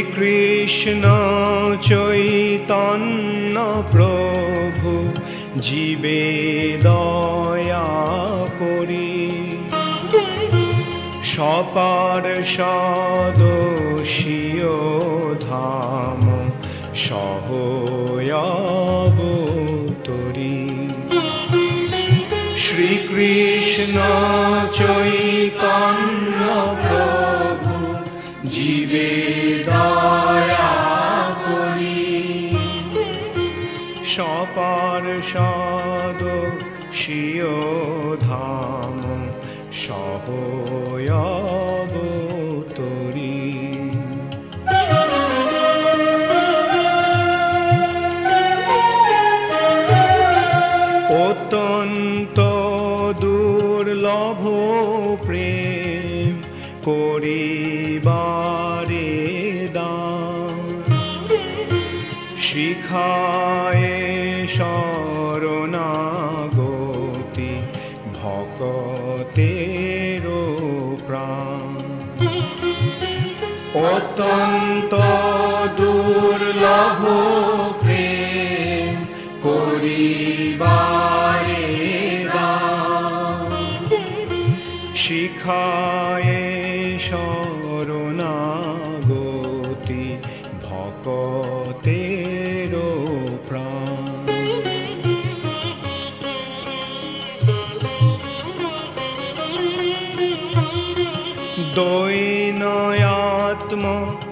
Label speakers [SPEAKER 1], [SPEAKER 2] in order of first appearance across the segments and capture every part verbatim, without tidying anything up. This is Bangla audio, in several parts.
[SPEAKER 1] কৃষ্ণ চৈতন্য প্রভু জীবে দয়া করি সপার্ষদস্য ধাম সহয়াবতরি শ্রীকৃষ্ণ চৈতন্য প্রভু জীবে দয়া করি সপার্ষদস্য ধাম সহয়াবতরি অত্যন্ত দুর্লভ প্রেম করিবারে দান শিখায়ে শরণাগতি ভকতের প্রাণ অত্যন্ত দুর্লভ প্রেম করিবারে দান শিখায়ে শরণাগতি ভকতের প্রাণ দৈনয়াত্ম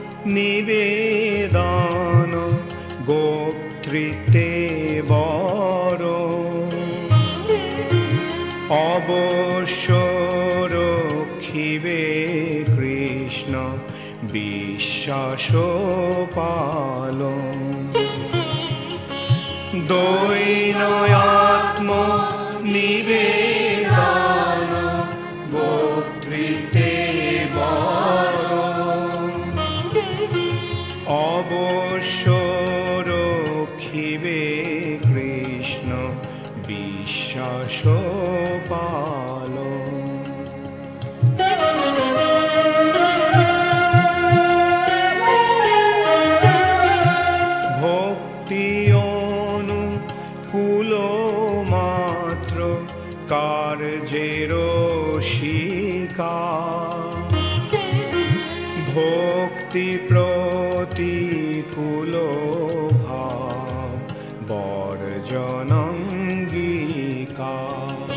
[SPEAKER 1] নিবেদন গোত্রিতে বর অবশ্য রক্ষিবে কৃষ্ণ বিশ্বাস পালন দৈনয়াত্ম নিবেদন গোত্রিতে বর অবশ্য রক্ষিবে কৃষ্ণ বিশ্বাস পালন ভক্তি অনুকূল মাত্র কার্যের শিকার ভক্তি প্রতিকূল ভাব বর্জনঙ্গিকার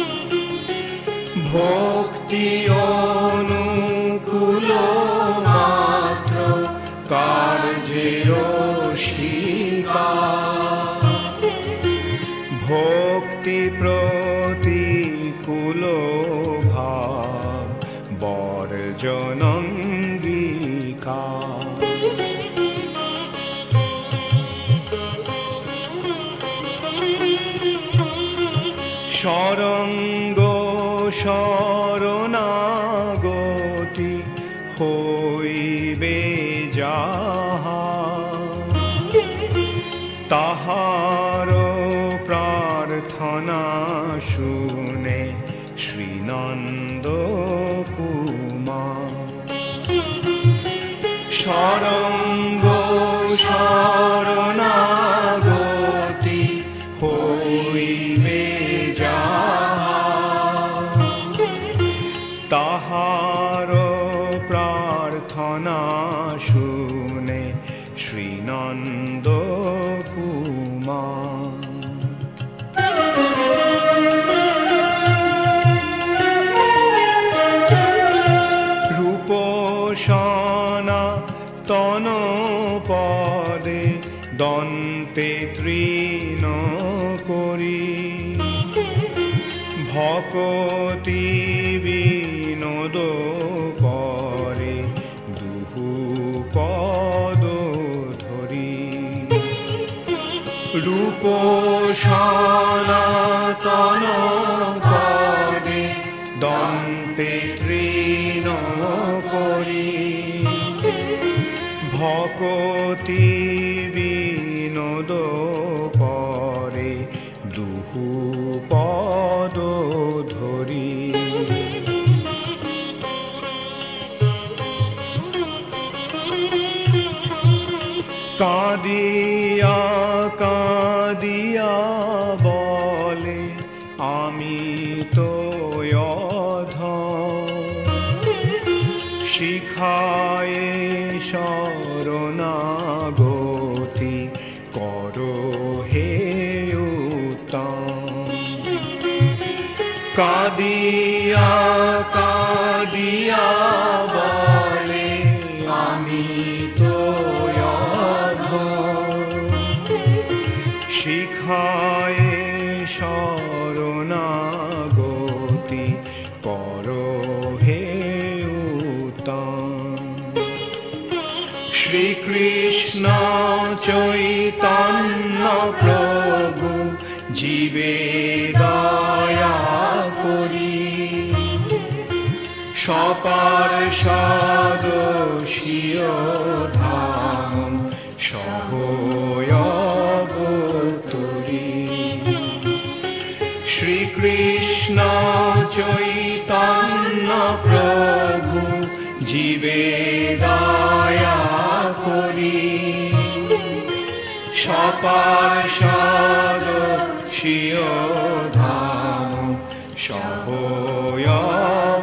[SPEAKER 1] ভক্তি অনুকূল মাত্র কার্যের শিকার ভক্তি প্রতিকূল ভাব বর্জনঙ্গিকার সরঙ্গ শরণাগতি হইবে যাহা তাহার প্রার্থনা শুনে শ্রীনন্দ কুমার সরঙ্গ শরণাগতি হইবে যাহা তাহার প্রার্থনা শুনে শ্রীনন্দ কুমার রূপ সনাতন পদে দন্তে তৃণ করি ভকতি বিনোদ করে দুহু পদ ধরি রূপ সনাতন পদে দন্তে তৃণ করি ভকতি বিনোদ করে দুহু পদ ধরি কাঁদিয়া কাঁদিয়া বলে আমি তো অধম, শিখায় শরণাগতি করো হে উত্তম। কাঁদিয়া কাঁদিয়া বলে আমি তো অধম, শিখায় শরণাগতি করো হে উত্তম। শ্রীকৃষ্ণ চৈতন্য প্রভু জীবে দয়া করি, সপার্ষদ স্বীয় ধাম সহয়বতরি। শ্রীকৃষ্ণ চৈতন্য প্রভু জীবে দয়া করি, সপার্ষদ স্বীয় ধাম সহয়